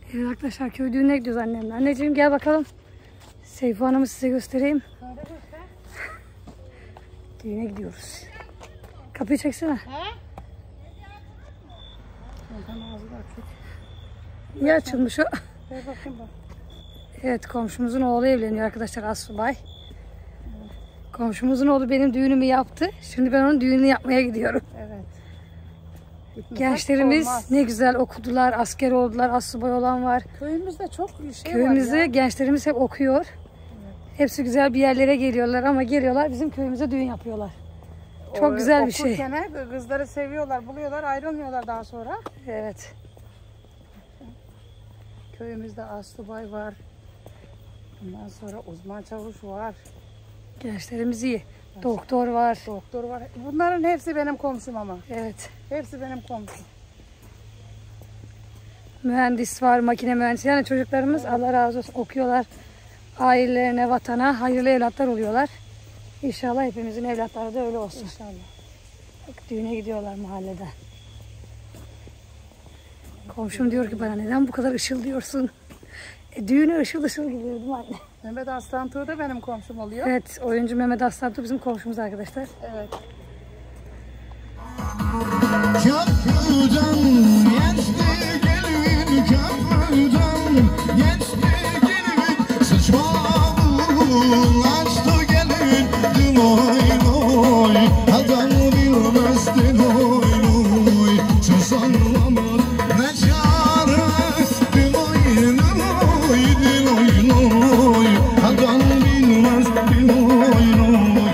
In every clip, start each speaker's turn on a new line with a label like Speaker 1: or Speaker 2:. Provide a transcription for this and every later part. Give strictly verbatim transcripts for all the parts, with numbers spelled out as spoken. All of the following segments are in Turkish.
Speaker 1: Evet arkadaşlar, köy düğününe gidiyoruz annemle. Anneciğim gel bakalım. Seyfu Hanım'ı size göstereyim. Düğüne gidiyoruz. Kapıyı çeksene. He? Niye açılmış o?
Speaker 2: Ver bakayım bak.
Speaker 1: Evet, komşumuzun oğlu evleniyor arkadaşlar, Assubay. Komşumuzun oğlu benim düğünümü yaptı. Şimdi ben onun düğününü yapmaya gidiyorum.
Speaker 2: Evet.
Speaker 1: Gençlerimiz ne güzel okudular, asker oldular, assubay olan var.
Speaker 2: Köyümüzde çok şey
Speaker 1: Köyümüzde
Speaker 2: var ya.
Speaker 1: gençlerimiz hep okuyor. Evet. Hepsi güzel bir yerlere geliyorlar ama geliyorlar bizim köyümüze düğün yapıyorlar. Çok o, güzel bir şey.
Speaker 2: Okurken kızları seviyorlar, buluyorlar, ayrılmıyorlar daha sonra.
Speaker 1: Evet.
Speaker 2: Köyümüzde assubay var. Ondan sonra uzman çavuş var.
Speaker 1: Gençlerimiz iyi. Doktor var.
Speaker 2: Doktor var. Bunların hepsi benim komşum ama.
Speaker 1: Evet.
Speaker 2: Hepsi benim komşum.
Speaker 1: Mühendis var, makine mühendisi. Yani çocuklarımız evet. Allah razı olsun okuyorlar. Ailelerine, vatana hayırlı evlatlar oluyorlar. İnşallah hepimizin evlatları da öyle olsun.
Speaker 2: İnşallah.
Speaker 1: Bak, düğüne gidiyorlar mahallede. Komşum diyor ki bana, neden bu kadar ışıl diyorsun? E, düğüne ışıl ışıl gidiyordum anne.
Speaker 2: Mehmet Aslan Tuğ da benim komşum oluyor.
Speaker 1: Evet, oyuncu Mehmet Aslan Tuğ bizim komşumuz arkadaşlar.
Speaker 2: Evet.
Speaker 3: Köprüden geçti gelin, köprüden geçti gelin, sıçmağın açtı gelin, diloy loy, adam bilmezdi loy loy, söz anlamaz ne çare, diloy loy, diloy loy, adam bilmez diloy loy.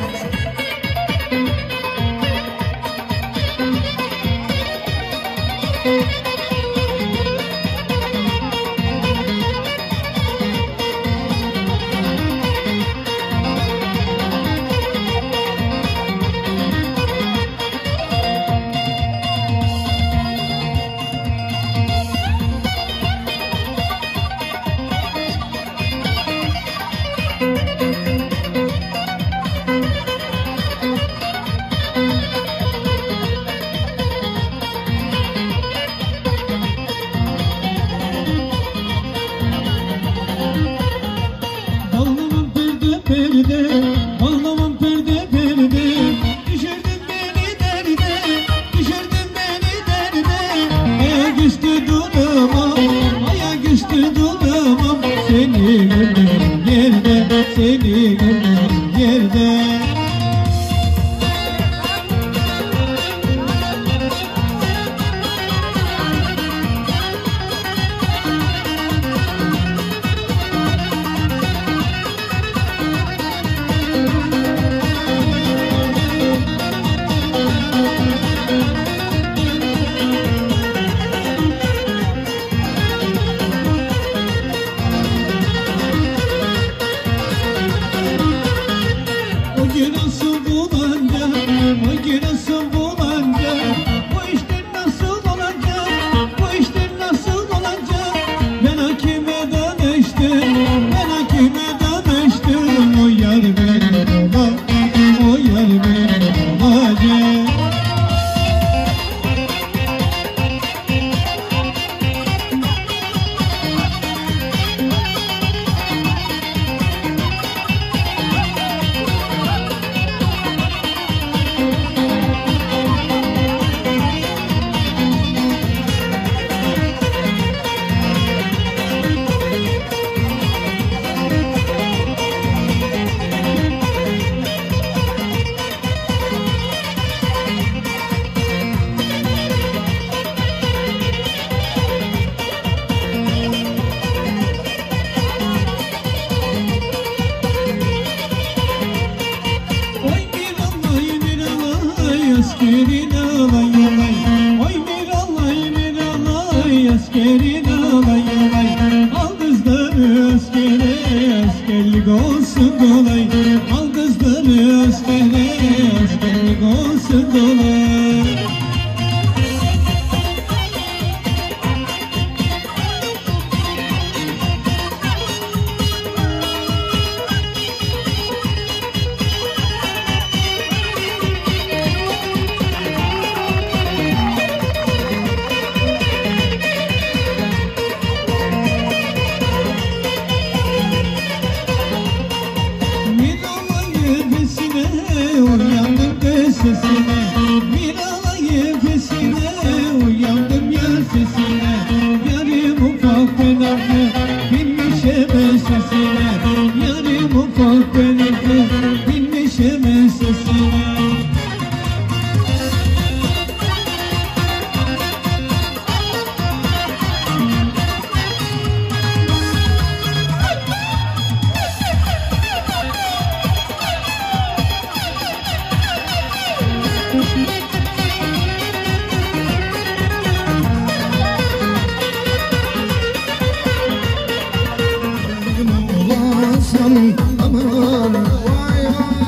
Speaker 3: bulasın aman vay vay.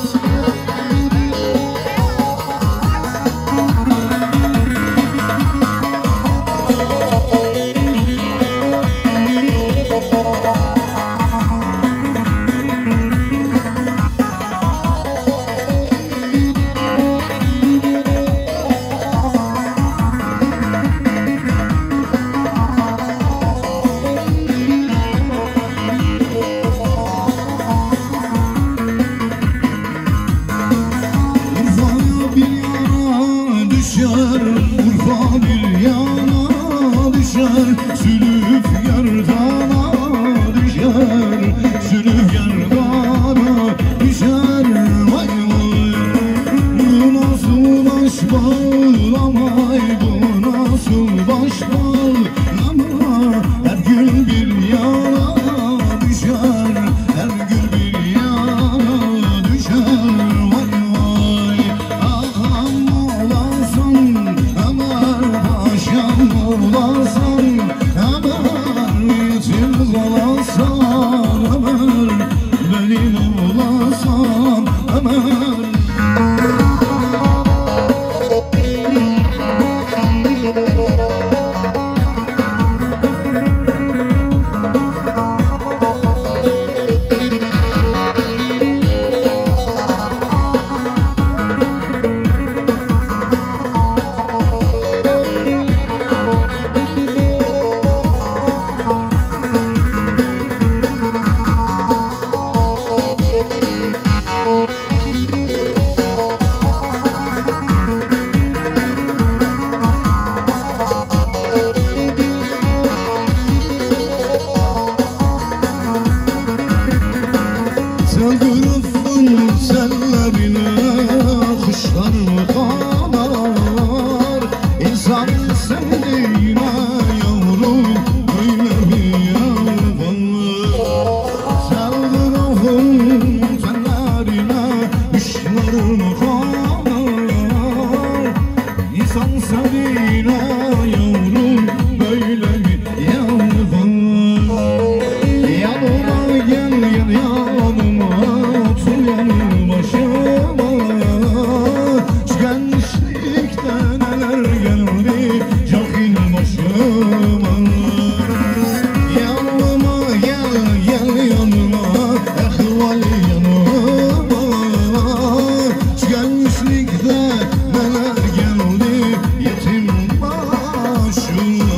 Speaker 3: Urfa bir yana düşer, sülüf yardana düşer, sülüf yardana düşer, vay vay. Bu nasıl baş bağlamay, bu nasıl baş bağlama, her gün bir yana düşer, her gün bir yana düşer, vay vay. Ağam olasın olarsan aman, yetim kalasan aman, benim olarsan aman. Telgrafın sellerine kuşlar mı kanar, İnsan sevdiğine yavrum böyle mi yapar? Telgrafın sellerine kuşlar mı kanar, İnsan sevdiğine yavrum böyle mi yapar? Yanıma gel gel yanıma, otur yanı başıma. Şu gençlikte neler geldi cahil başıma. Yanıma gel gel yanıma, ehval yanıma. Şu gençlikte neler geldi yetim başıma.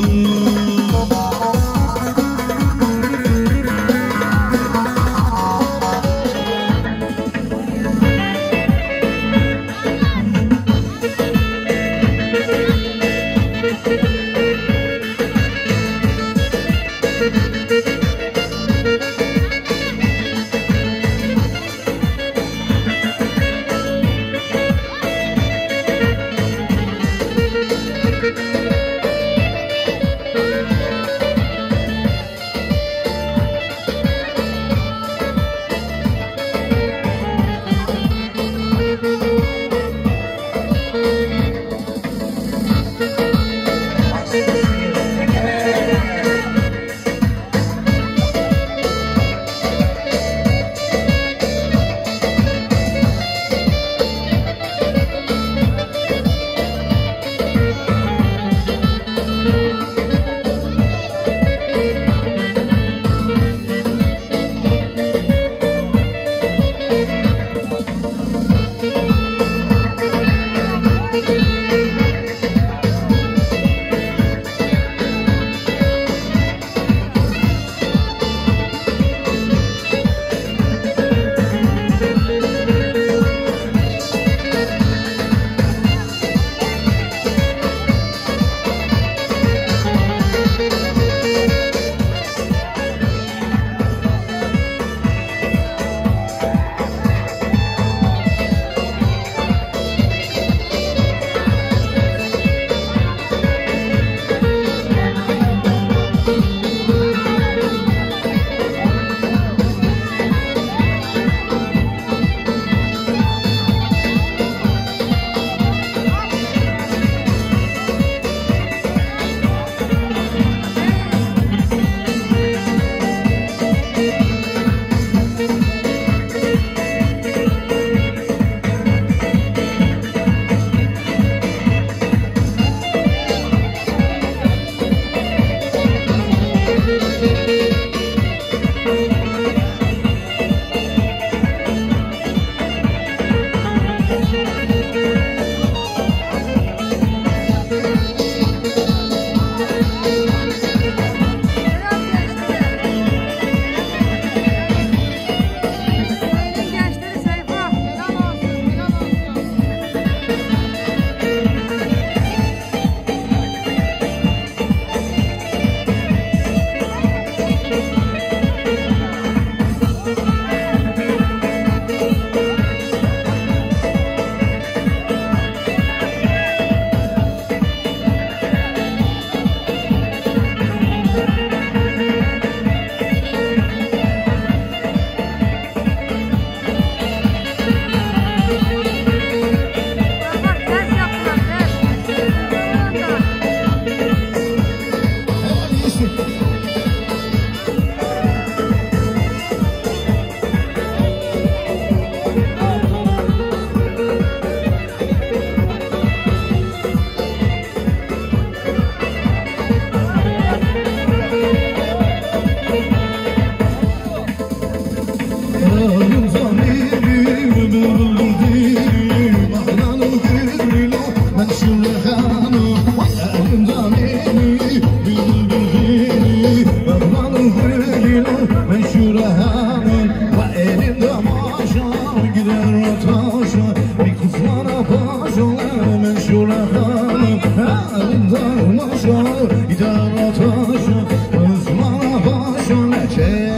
Speaker 3: başa, ızmana başa neçe.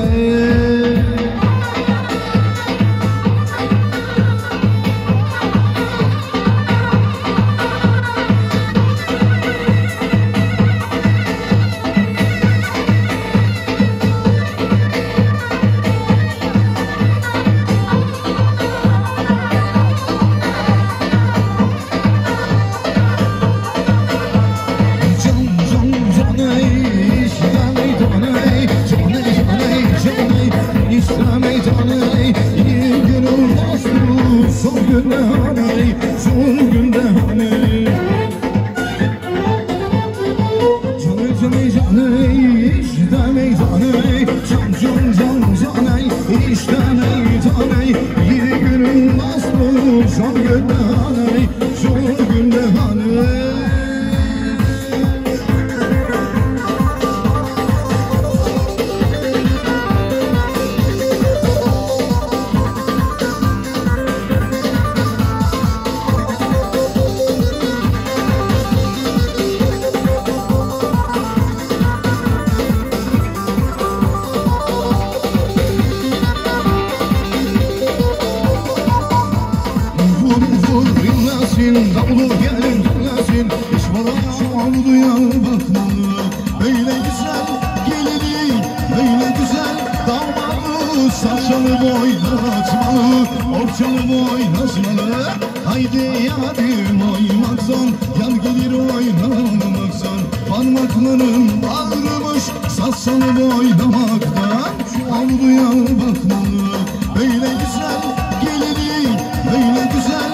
Speaker 3: Davulu gelin dinlesin, iş bana avluya bakmalı. Böyle güzel gelini, böyle güzel damadı, saçını boynatmalı, orçanı boynatmalı. Haydi yarim oymaksan, yar gelir oynamaksan. Parmakların ağrımış, saçını boynamaktan. Avluya bakmalı, böyle güzel gelini, böyle güzel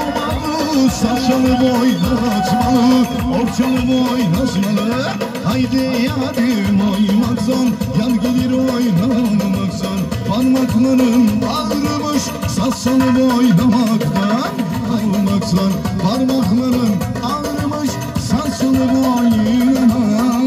Speaker 3: damadı, saçını boynatmalı, orçanı boynatmalı. Haydi yarim oymaksan, yar gelir oynamaksan. Parmakların ağrımış, saçını boynamaktan. Oymaksan, parmakların ağrımış, saçını boynamaktan.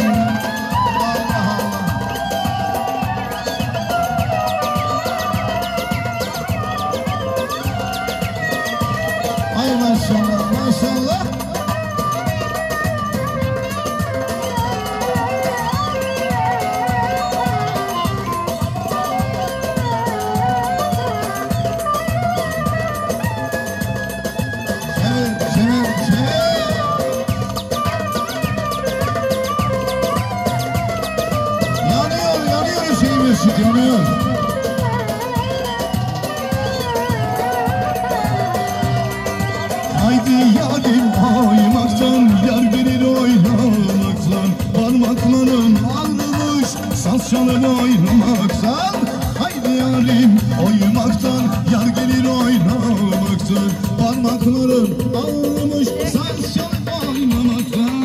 Speaker 3: Ay maşallah, maşallah. Evet, evet, evet. Yanıyor, yanıyor şeyimiz, çıkmıyor. Haydi yarim oymaktan, yar gelir oynamaktan. Parmakların ağrımış, saçını boynamaktan. Haydi yarim oymaktan, yar gelir oynamaktan. Parmakların ağrımış, saçını boynamaktan.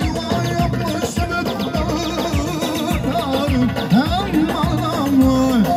Speaker 3: Aman aman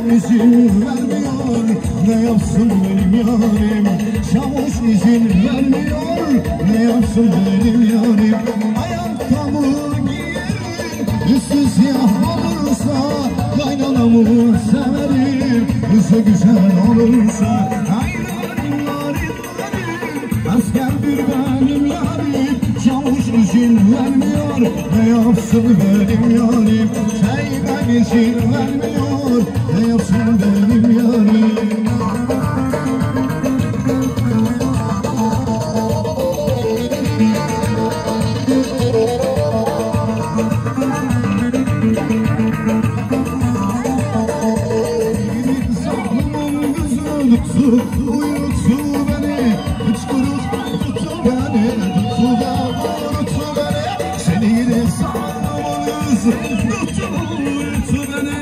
Speaker 3: izin vermiyor, ne yapsın benim yarim? Çavuş izin vermiyor, ne yapsın benim yarim? Ayakkabı giyerim, üstü siyah olursa kaynanamı severim. Yüzü güzel olursa hayran yarim benim, askerdir benim yarim. Çavuş izin vermiyor, ne yapsın benim yarim? Seymen izin vermiyor, ne yapsın benim yarim? Zalimim gözünü tuttu, uyuttu beni. Hıçkırık tuttu beni, tuttu da vuruttu beni. Seni yine zalimim gözünü tuttu, uyuttu beni.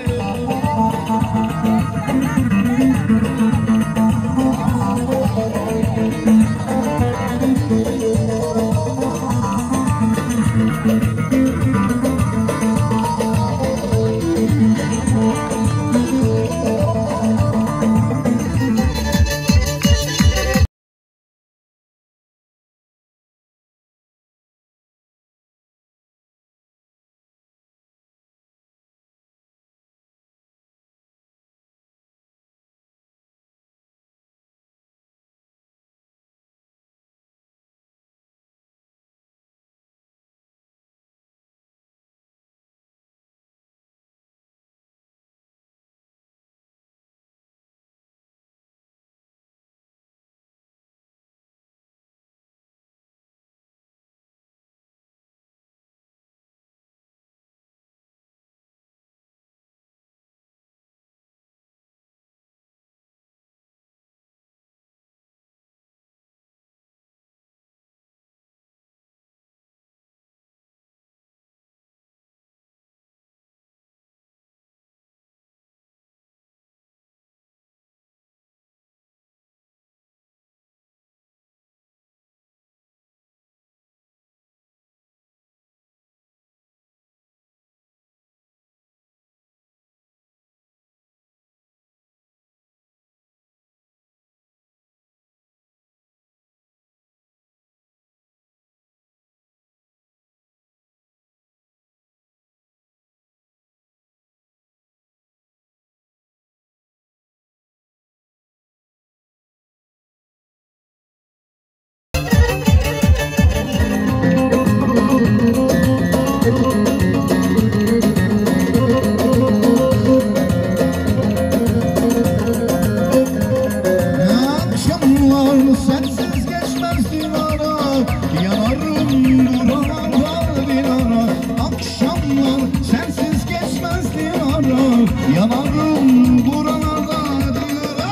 Speaker 3: Yanarım buralarda Dilara,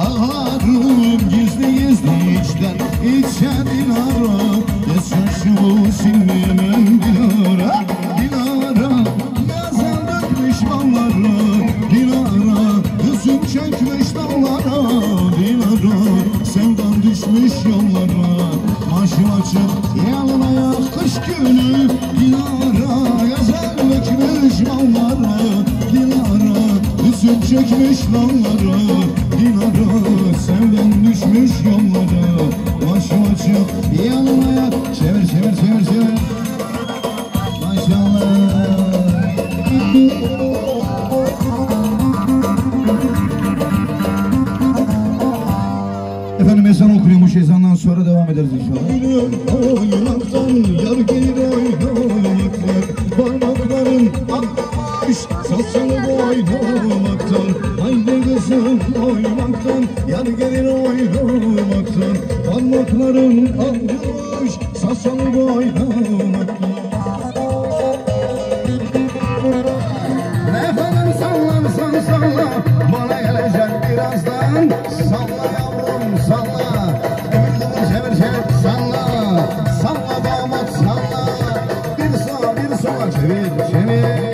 Speaker 3: ağlarım gizli gizli içten içe Dilara. Yaşaşımı silmeyemem Dilara, Dilara. Yazan dökmüş balları Dilara, üzüm çökmüş dallara Dilara. Sevdan düşmüş yollara, başım açık yalın ayak kış günü Dilara. Yazan dökmüş balları Dilara, üzüm çekmiş dallara Dilara. Sevden düşmüş yollara, başım açık yalın ayak. Çevir çevir çevir çevir. Maşallah. Efendim ezan okuyormuş, ezandan sonra devam ederiz inşallah. Oynamaktan yar gelir oynamaktan, parmakların akmış saçını oynamaktan. Haydi kızım oynamaktan yar gelir oynamaktan, parmakların akmış saçını oynamaktan. Efendim sallarsan salla, bana gelecek birazdan. Salla yavrum salla, çevir çevir çevir salla, salla damat salla. Bir sağa bir sola çevir çevir.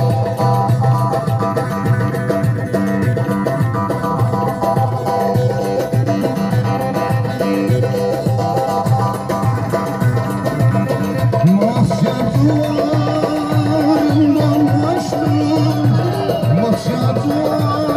Speaker 3: Mahşer duvarından başlı, mahşer duvarından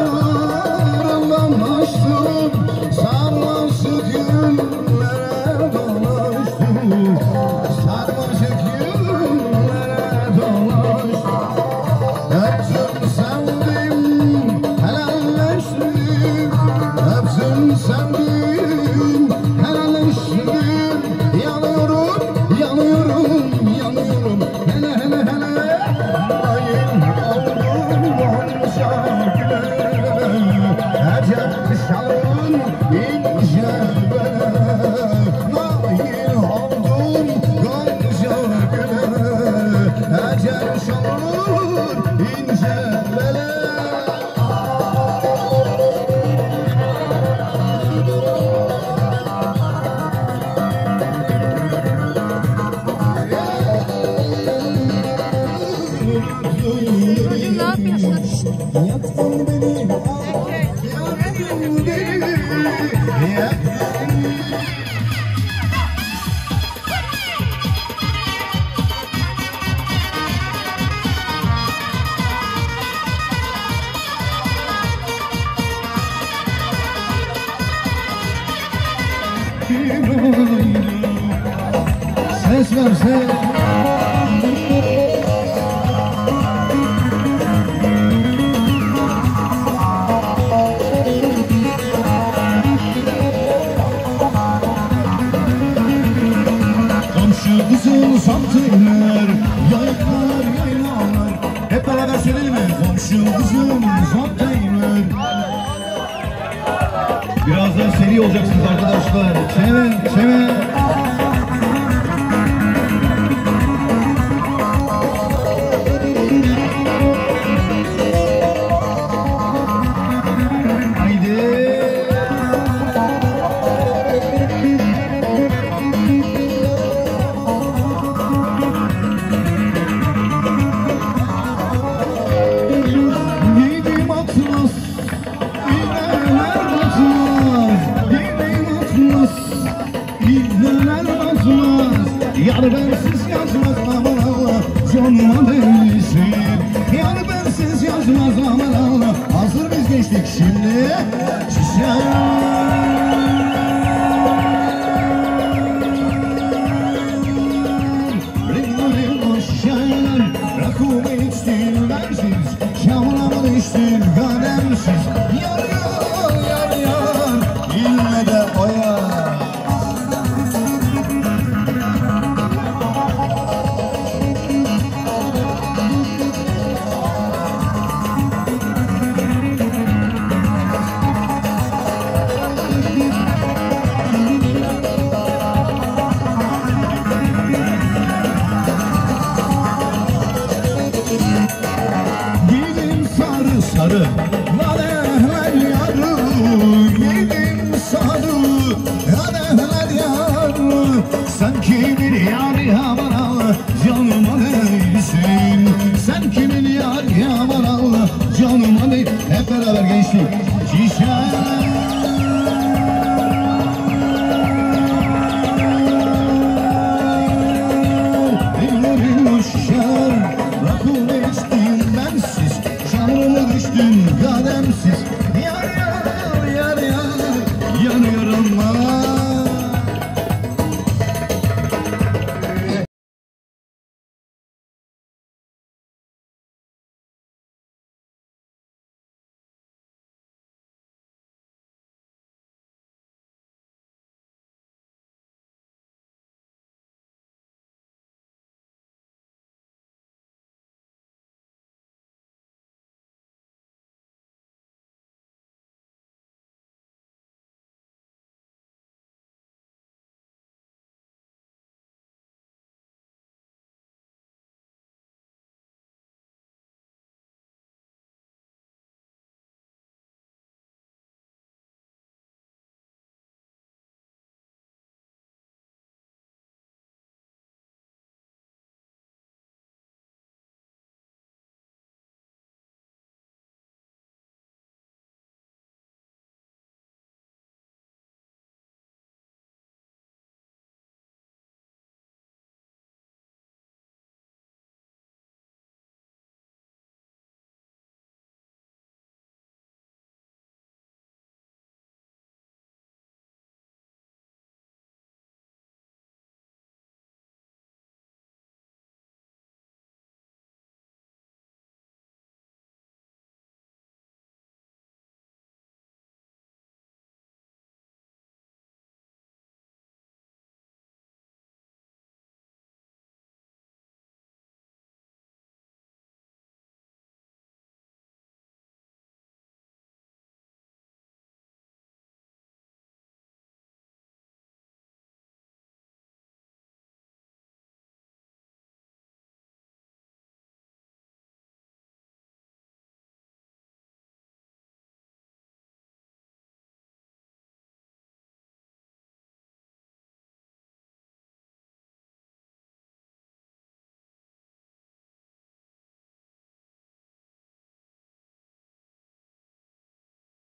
Speaker 3: perişan olur ince bele.
Speaker 1: Çocuğum ne yapıyorsun?
Speaker 3: Yaktın beni, yaktın beni, yaktın. Ses ver ses. Komşu kızıl saptırlar, yaylar yaylalar. Hep beraber söyleyelim mi? Komşu kızıl saptırlar. Birazdan seri olacaksınız arkadaşlar. Çevir, çevir. Yar bensiz yazmaz aman Allah, canıma değilsin. Yar bensiz yazmaz aman Allah. Hazır biz geçtik şimdi. Şişer. Ringo ringo şişer. Rakımı içtin bensiz. Şamlama düştün.